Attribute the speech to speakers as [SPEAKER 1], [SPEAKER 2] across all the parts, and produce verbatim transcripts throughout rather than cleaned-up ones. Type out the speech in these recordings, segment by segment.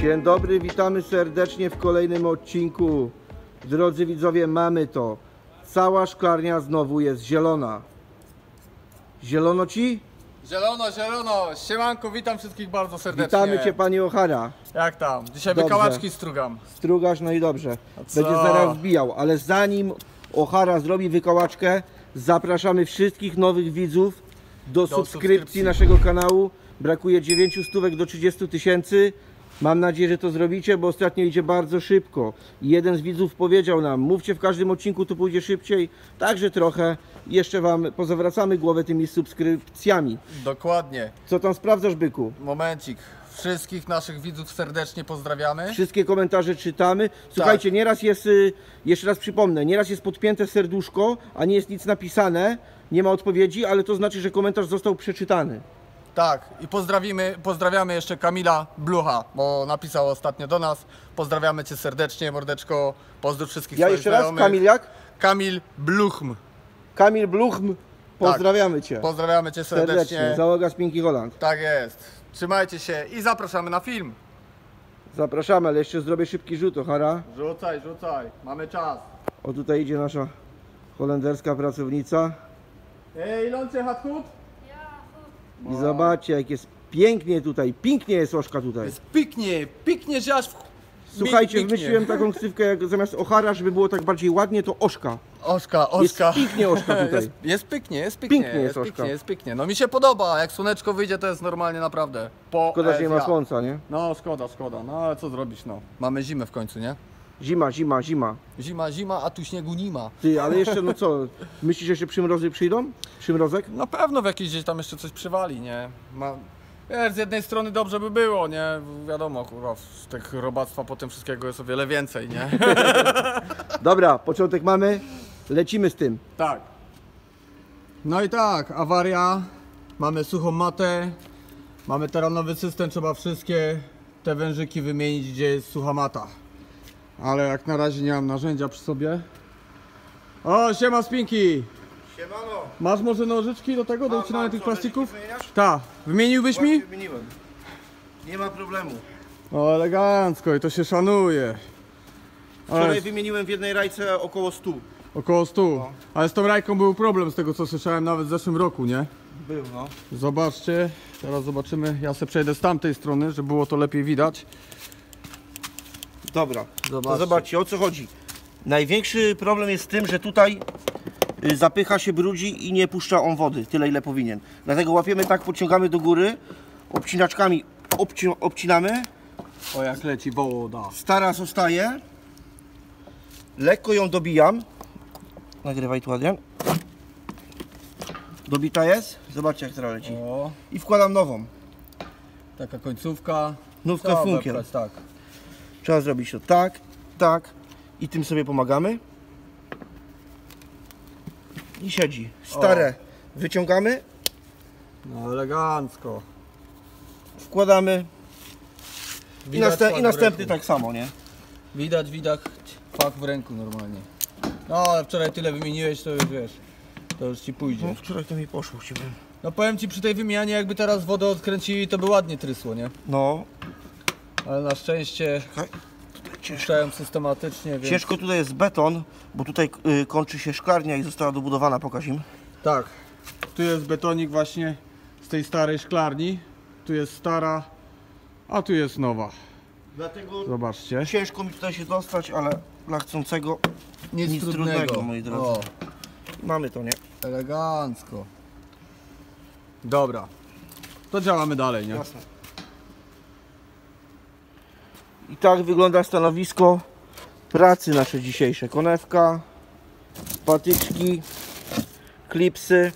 [SPEAKER 1] Dzień dobry, witamy serdecznie w kolejnym odcinku. Drodzy widzowie, mamy to. Cała szklarnia znowu jest zielona. Zielono ci?
[SPEAKER 2] Zielono, zielono! Siemanku, witam wszystkich bardzo serdecznie.
[SPEAKER 1] Witamy cię, panie Ochara.
[SPEAKER 2] Jak tam? Dzisiaj
[SPEAKER 1] Dobrze.
[SPEAKER 2] wykałaczki strugam.
[SPEAKER 1] Strugasz, no i dobrze.
[SPEAKER 2] co?
[SPEAKER 1] Będzie zaraz wbijał, ale zanim Ochara zrobi wykałaczkę, zapraszamy wszystkich nowych widzów do, do subskrypcji, subskrypcji naszego kanału. Brakuje dziewięciu stówek do trzydziestu tysięcy. Mam nadzieję, że to zrobicie, bo ostatnio idzie bardzo szybko. Jeden z widzów powiedział nam, mówcie w każdym odcinku, to pójdzie szybciej. Także trochę jeszcze wam pozawracamy głowę tymi subskrypcjami.
[SPEAKER 2] Dokładnie.
[SPEAKER 1] Co tam sprawdzasz, byku?
[SPEAKER 2] Momencik. Wszystkich naszych widzów serdecznie pozdrawiamy.
[SPEAKER 1] Wszystkie komentarze czytamy. Słuchajcie, tak. Nieraz jest, jeszcze raz przypomnę, nieraz jest podpięte serduszko, a nie jest nic napisane, nie ma odpowiedzi, ale to znaczy, że komentarz został przeczytany.
[SPEAKER 2] Tak, i pozdrawimy, pozdrawiamy jeszcze Kamila Blucha, bo napisał ostatnio do nas. Pozdrawiamy cię serdecznie, mordeczko. Pozdrów wszystkich
[SPEAKER 1] Ja
[SPEAKER 2] swoich
[SPEAKER 1] jeszcze raz,
[SPEAKER 2] znajomych.
[SPEAKER 1] Kamil jak?
[SPEAKER 2] Kamil Bluchm.
[SPEAKER 1] Kamil Bluchm, pozdrawiamy tak. cię.
[SPEAKER 2] Pozdrawiamy cię serdecznie.
[SPEAKER 1] serdecznie. Załoga z Pinky Holland.
[SPEAKER 2] Tak jest. Trzymajcie się i zapraszamy na film.
[SPEAKER 1] Zapraszamy, ale jeszcze zrobię szybki rzut, Ochara.
[SPEAKER 2] Rzucaj, rzucaj, mamy czas.
[SPEAKER 1] O, tutaj idzie nasza holenderska pracownica.
[SPEAKER 2] Ej, Iloncie Hathut?
[SPEAKER 1] I zobaczcie, jak jest pięknie tutaj, pięknie jest Oszka tutaj.
[SPEAKER 2] Jest piknie, piknie, że aż w...
[SPEAKER 1] Słuchajcie,
[SPEAKER 2] piknie.
[SPEAKER 1] wymyśliłem taką ksywkę, jak zamiast Ochara, żeby było tak bardziej ładnie, to Oszka.
[SPEAKER 2] Oszka, Oszka.
[SPEAKER 1] Jest pięknie Oszka tutaj.
[SPEAKER 2] Jest, jest piknie, jest piknie.
[SPEAKER 1] Pięknie jest,
[SPEAKER 2] jest
[SPEAKER 1] Oszka.
[SPEAKER 2] piknie, jest piknie. No mi się podoba, jak słoneczko wyjdzie, to jest normalnie naprawdę. Po
[SPEAKER 1] Szkoda, że nie ma słońca, nie?
[SPEAKER 2] No szkoda, szkoda, no ale co zrobić, no. Mamy zimę w końcu, nie?
[SPEAKER 1] Zima, zima, zima.
[SPEAKER 2] Zima, zima, a tu śniegu nie ma.
[SPEAKER 1] Ty, ale jeszcze, no co, myślisz, że jeszcze przymrozy przyjdą? Przymrozek?
[SPEAKER 2] Na pewno w jakiś gdzieś tam jeszcze coś przywali, nie? Ma... Wiesz, z jednej strony dobrze by było, nie? Wiadomo, kurwa, z tych robactwa potem wszystkiego jest o wiele więcej, nie?
[SPEAKER 1] Dobra, początek mamy, lecimy z tym.
[SPEAKER 2] Tak. No i tak, awaria, mamy suchą matę, mamy teraz nowy system, trzeba wszystkie te wężyki wymienić, gdzie jest sucha mata. Ale jak na razie nie mam narzędzia przy sobie. O, siema Spinki!
[SPEAKER 1] Siemano.
[SPEAKER 2] Masz może nożyczki do tego, do ucinania tych plastików?
[SPEAKER 1] Wymieniasz?
[SPEAKER 2] Tak. Wymieniłbyś mi?
[SPEAKER 1] Wymieniłem. Nie ma problemu.
[SPEAKER 2] O, elegancko i to się szanuje.
[SPEAKER 1] Wczoraj
[SPEAKER 2] Ale
[SPEAKER 1] wymieniłem w jednej rajce około stu.
[SPEAKER 2] około stu.
[SPEAKER 1] No.
[SPEAKER 2] Ale z tą rajką był problem z tego co słyszałem nawet w zeszłym roku, nie?
[SPEAKER 1] Był, no.
[SPEAKER 2] Zobaczcie, teraz zobaczymy. Ja sobie przejdę z tamtej strony, żeby było to lepiej widać.
[SPEAKER 1] Dobra,
[SPEAKER 2] Zobaczcie.
[SPEAKER 1] to zobaczcie, o co chodzi. Największy problem jest z tym, że tutaj y, zapycha się, brudzi i nie puszcza on wody tyle, ile powinien. Dlatego łapiemy tak, podciągamy do góry, obcinaczkami obci obcinamy.
[SPEAKER 2] O, jak leci woda.
[SPEAKER 1] Stara zostaje. Lekko ją dobijam. Nagrywaj tu, Adrian. Dobita jest. Zobaczcie, jak teraz leci.
[SPEAKER 2] O,
[SPEAKER 1] I wkładam nową.
[SPEAKER 2] taka końcówka.
[SPEAKER 1] Nówkę
[SPEAKER 2] Trzeba
[SPEAKER 1] funkiel.
[SPEAKER 2] wepchać, tak.
[SPEAKER 1] Trzeba zrobić to tak, tak. I tym sobie pomagamy. I siedzi. Stare o. wyciągamy.
[SPEAKER 2] No elegancko.
[SPEAKER 1] Wkładamy. I, następ, i następny
[SPEAKER 2] tak.
[SPEAKER 1] tak samo, nie?
[SPEAKER 2] Widać, widać fach w ręku normalnie. No ale wczoraj tyle wymieniłeś, to już wiesz, to już ci pójdzie.
[SPEAKER 1] No, wczoraj to mi poszło, chciałbym.
[SPEAKER 2] No powiem ci, przy tej wymianie jakby teraz wodę odkręcili, to by ładnie trysło, nie?
[SPEAKER 1] No.
[SPEAKER 2] Ale na szczęście
[SPEAKER 1] Czekaj. Tutaj ciężko.
[SPEAKER 2] puszczają systematycznie, więc...
[SPEAKER 1] Ciężko tutaj jest beton, bo tutaj y, kończy się szklarnia i została dobudowana, pokaż im.
[SPEAKER 2] Tak. Tu jest betonik właśnie z tej starej szklarni. Tu jest stara, a tu jest nowa.
[SPEAKER 1] Dlatego
[SPEAKER 2] Zobaczcie.
[SPEAKER 1] ciężko mi tutaj się dostać, ale dla chcącego
[SPEAKER 2] Nic,
[SPEAKER 1] nic trudnego, trudnego, moi drodzy.
[SPEAKER 2] O,
[SPEAKER 1] Mamy to, nie?
[SPEAKER 2] elegancko. Dobra. To działamy dalej, nie?
[SPEAKER 1] Jasne. I tak wygląda stanowisko pracy nasze dzisiejsze. Konewka, patyczki, klipsy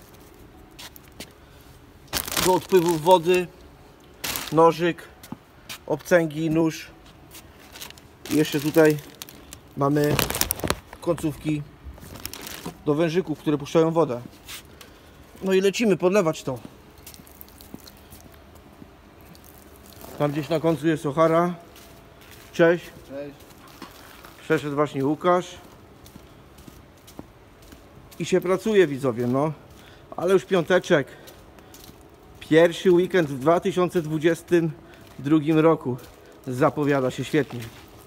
[SPEAKER 1] do odpływów wody, nożyk, obcęgi, nóż. I jeszcze tutaj mamy końcówki do wężyków, które puszczają wodę. No i lecimy podlewać to. Tam gdzieś na końcu jest Ochara. Cześć.
[SPEAKER 2] Cześć.
[SPEAKER 1] Przeszedł właśnie Łukasz. I się pracuje, widzowie, no. Ale już piąteczek. Pierwszy weekend w dwa tysiące dwudziestym drugim roku. Zapowiada się świetnie.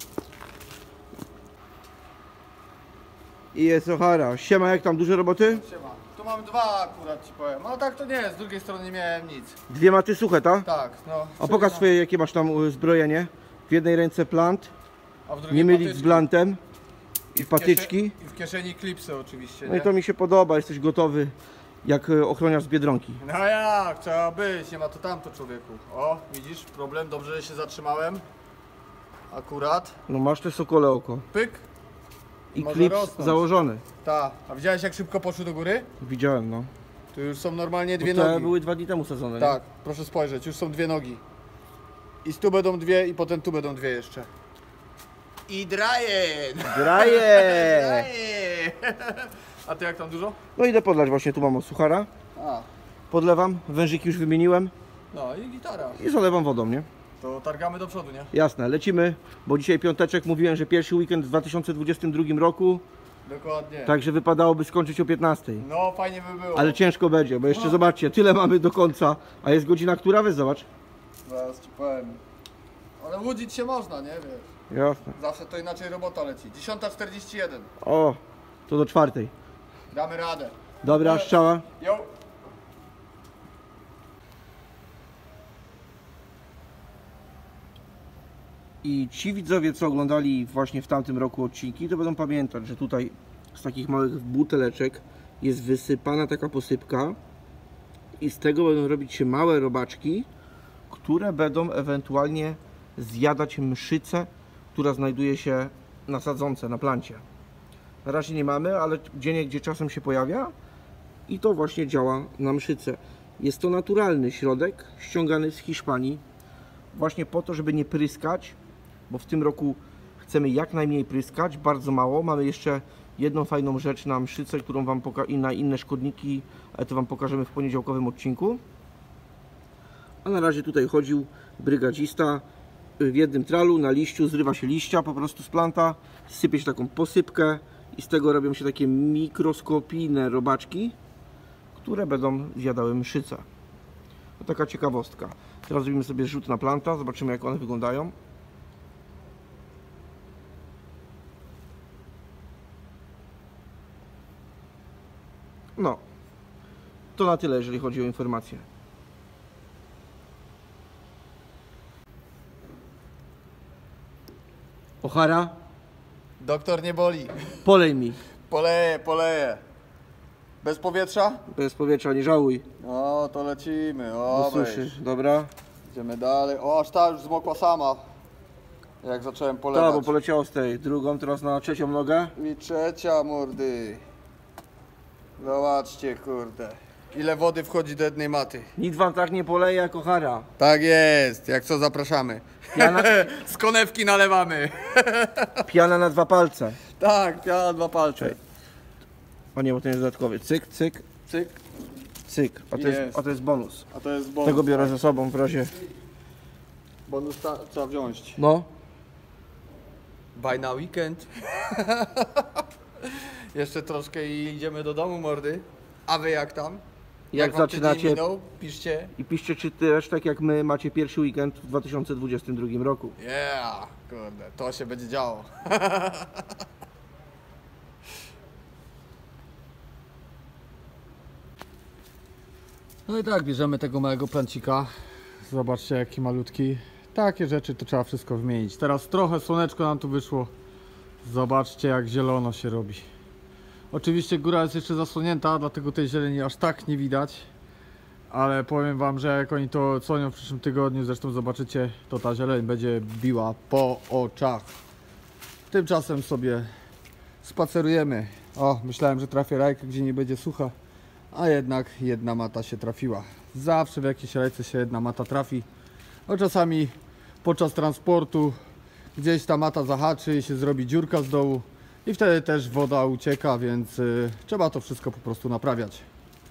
[SPEAKER 1] I jest Ochara. Siema, jak tam, duże roboty?
[SPEAKER 2] Siema. Tu mam dwa akurat ci powiem. No tak to nie, z drugiej strony nie miałem nic.
[SPEAKER 1] Dwie maty suche, tak?
[SPEAKER 2] Tak, no.
[SPEAKER 1] A pokaż swoje, jakie masz tam y, zbrojenie. W jednej ręce plant,
[SPEAKER 2] A w drugiej
[SPEAKER 1] nie mylić z
[SPEAKER 2] patyczki.
[SPEAKER 1] blantem. I
[SPEAKER 2] w
[SPEAKER 1] patyczki.
[SPEAKER 2] kieszeni- I w kieszeni klipsy oczywiście,
[SPEAKER 1] No
[SPEAKER 2] nie?
[SPEAKER 1] i to mi się podoba, jesteś gotowy jak y, ochroniarz z Biedronki.
[SPEAKER 2] No jak, trzeba być, nie ma to tamto człowieku. O, widzisz, problem, dobrze, że się zatrzymałem. Akurat.
[SPEAKER 1] No masz te sokole oko.
[SPEAKER 2] Pyk.
[SPEAKER 1] I
[SPEAKER 2] Może
[SPEAKER 1] klips
[SPEAKER 2] rosnąć.
[SPEAKER 1] założony.
[SPEAKER 2] Ta. A widziałeś jak szybko poszły do góry?
[SPEAKER 1] Widziałem, no.
[SPEAKER 2] Tu już są normalnie dwie
[SPEAKER 1] Bo te
[SPEAKER 2] nogi.
[SPEAKER 1] były dwa dni temu sadzone,
[SPEAKER 2] Tak, proszę spojrzeć, już są dwie nogi. I tu będą dwie i potem tu będą dwie jeszcze. I draje!
[SPEAKER 1] nie? Graje!
[SPEAKER 2] Draje! A ty jak tam dużo?
[SPEAKER 1] No idę podlać, właśnie tu mam od suchara.
[SPEAKER 2] A,
[SPEAKER 1] Podlewam, wężyki już wymieniłem
[SPEAKER 2] no i gitara.
[SPEAKER 1] i zalewam wodą, nie?
[SPEAKER 2] To targamy do przodu, nie?
[SPEAKER 1] Jasne, lecimy, bo dzisiaj piąteczek, mówiłem, że pierwszy weekend w dwa tysiące dwudziestym drugim roku,
[SPEAKER 2] Dokładnie.
[SPEAKER 1] także wypadałoby skończyć o piętnastej.
[SPEAKER 2] No fajnie by było.
[SPEAKER 1] Ale ciężko będzie, bo jeszcze zobaczcie, tyle mamy do końca, a jest godzina która? Weź zobacz.
[SPEAKER 2] Zaraz ci powiem. Ale łudzić się można, nie wiesz?
[SPEAKER 1] Jasne.
[SPEAKER 2] Zawsze to inaczej robota leci. dziesiąta czterdzieści jeden.
[SPEAKER 1] O, to do czwartej.
[SPEAKER 2] Damy radę.
[SPEAKER 1] Dobra, strzała.
[SPEAKER 2] Jo.
[SPEAKER 1] I ci widzowie, co oglądali właśnie w tamtym roku odcinki, to będą pamiętać, że tutaj z takich małych buteleczek jest wysypana taka posypka i z tego będą robić się małe robaczki, które będą ewentualnie zjadać mszycę, która znajduje się na sadzonce, na plancie. Na razie nie mamy, ale gdzieniegdzie czasem się pojawia i to właśnie działa na mszycę. Jest to naturalny środek ściągany z Hiszpanii właśnie po to, żeby nie pryskać, bo w tym roku chcemy jak najmniej pryskać, bardzo mało. Mamy jeszcze jedną fajną rzecz na mszycę, którą Wam poka- i na inne szkodniki, ale to Wam pokażemy w poniedziałkowym odcinku. A na razie tutaj chodził brygadzista w jednym tralu, na liściu, zrywa się liścia po prostu z planta, sypie się taką posypkę i z tego robią się takie mikroskopijne robaczki, które będą zjadały mszycę. To taka ciekawostka. Teraz zrobimy sobie rzut na planta, zobaczymy jak one wyglądają. No, to na tyle, jeżeli chodzi o informacje. Ochara,
[SPEAKER 2] Doktor nie boli.
[SPEAKER 1] polej mi.
[SPEAKER 2] Poleję, poleję. Bez powietrza?
[SPEAKER 1] Bez powietrza, nie żałuj.
[SPEAKER 2] No to lecimy.
[SPEAKER 1] Do
[SPEAKER 2] O,
[SPEAKER 1] suszy,
[SPEAKER 2] weź.
[SPEAKER 1] dobra?
[SPEAKER 2] Idziemy dalej. O, aż ta już zmokła sama. Jak zacząłem polewać.
[SPEAKER 1] Tak, bo poleciało z tej drugą, teraz na trzecią nogę.
[SPEAKER 2] I trzecia, mordy. Zobaczcie, kurde. Ile wody wchodzi do jednej maty.
[SPEAKER 1] Nic Wam tak nie poleje jak Ochara.
[SPEAKER 2] Tak jest, jak co zapraszamy.
[SPEAKER 1] Piana,
[SPEAKER 2] Z konewki nalewamy.
[SPEAKER 1] piana na dwa palce.
[SPEAKER 2] Tak, piana dwa palce.
[SPEAKER 1] O nie, bo to jest dodatkowy. Cyk, cyk,
[SPEAKER 2] Cyk.
[SPEAKER 1] cyk. A to jest,
[SPEAKER 2] Jest.
[SPEAKER 1] a to jest bonus.
[SPEAKER 2] A to jest bonus.
[SPEAKER 1] Tego biorę ze sobą w razie.
[SPEAKER 2] Bonus ta, trzeba wziąć.
[SPEAKER 1] No.
[SPEAKER 2] Buy na weekend. Jeszcze troszkę i idziemy do domu, mordy. A wy jak tam?
[SPEAKER 1] Jak
[SPEAKER 2] wam tydzień
[SPEAKER 1] zaczynacie
[SPEAKER 2] minął? Piszcie.
[SPEAKER 1] i piszcie, czy też tak jak my macie pierwszy weekend w dwa tysiące dwudziestym drugim roku.
[SPEAKER 2] Yeah, kurde, to się będzie działo. No i tak, bierzemy tego małego plancika. Zobaczcie jaki malutki. Takie rzeczy to trzeba wszystko wymienić. Teraz trochę słoneczko nam tu wyszło. Zobaczcie jak zielono się robi. Oczywiście góra jest jeszcze zasłonięta, dlatego tej zieleni aż tak nie widać. Ale powiem wam, że jak oni to odsłonią w przyszłym tygodniu, zresztą zobaczycie, to ta zieleń będzie biła po oczach. Tymczasem sobie spacerujemy. O, myślałem, że trafię rajkę, gdzie nie będzie sucha. A jednak jedna mata się trafiła. Zawsze w jakiejś rajce się jedna mata trafi. No czasami podczas transportu gdzieś ta mata zahaczy i się zrobi dziurka z dołu. I wtedy też woda ucieka, więc y, trzeba to wszystko po prostu naprawiać.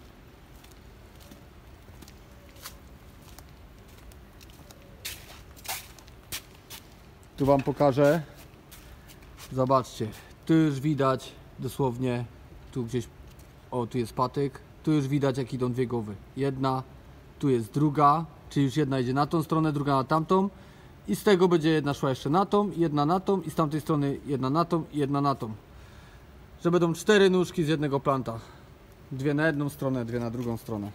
[SPEAKER 2] Tu wam pokażę. Zobaczcie, tu już widać dosłownie, tu gdzieś, o tu jest patyk, tu już widać jak idą dwie głowy. Jedna, tu jest druga, czyli już jedna idzie na tą stronę, druga na tamtą I z tego będzie jedna szła jeszcze na tą, jedna na tą i z tamtej strony jedna na tą i jedna na tą. Że będą cztery nóżki z jednego planta. Dwie na jedną stronę, dwie na drugą stronę.